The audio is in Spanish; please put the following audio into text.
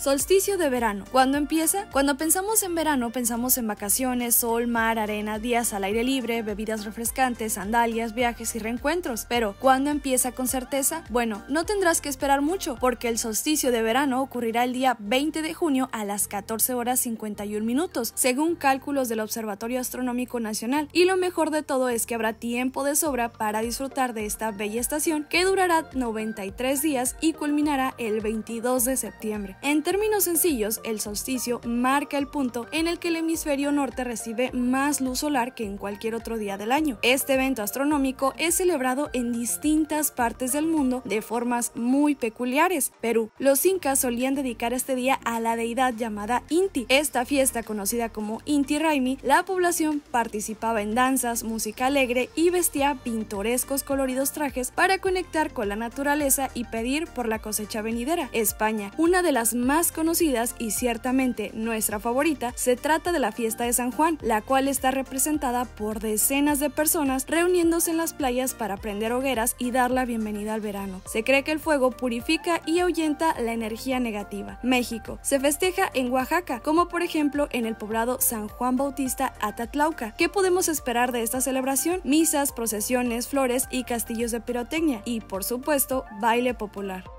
Solsticio de verano. ¿Cuándo empieza? Cuando pensamos en verano, pensamos en vacaciones, sol, mar, arena, días al aire libre, bebidas refrescantes, sandalias, viajes y reencuentros. Pero, ¿cuándo empieza con certeza? Bueno, no tendrás que esperar mucho, porque el solsticio de verano ocurrirá el día 20 de junio a las 14 horas 51 minutos, según cálculos del Observatorio Astronómico Nacional. Y lo mejor de todo es que habrá tiempo de sobra para disfrutar de esta bella estación, que durará 93 días y culminará el 22 de septiembre. En términos sencillos, el solsticio marca el punto en el que el hemisferio norte recibe más luz solar que en cualquier otro día del año. Este evento astronómico es celebrado en distintas partes del mundo de formas muy peculiares. Perú. Los incas solían dedicar este día a la deidad llamada Inti. Esta fiesta, conocida como Inti Raymi, la población participaba en danzas, música alegre y vestía pintorescos coloridos trajes para conectar con la naturaleza y pedir por la cosecha venidera. España, una de las más conocidas y ciertamente nuestra favorita, se trata de la fiesta de San Juan, la cual está representada por decenas de personas reuniéndose en las playas para prender hogueras y dar la bienvenida al verano. Se cree que el fuego purifica y ahuyenta la energía negativa. México. Se festeja en Oaxaca, como por ejemplo en el poblado San Juan Bautista Atatlauca. ¿Qué podemos esperar de esta celebración? Misas, procesiones, flores y castillos de pirotecnia y, por supuesto, baile popular.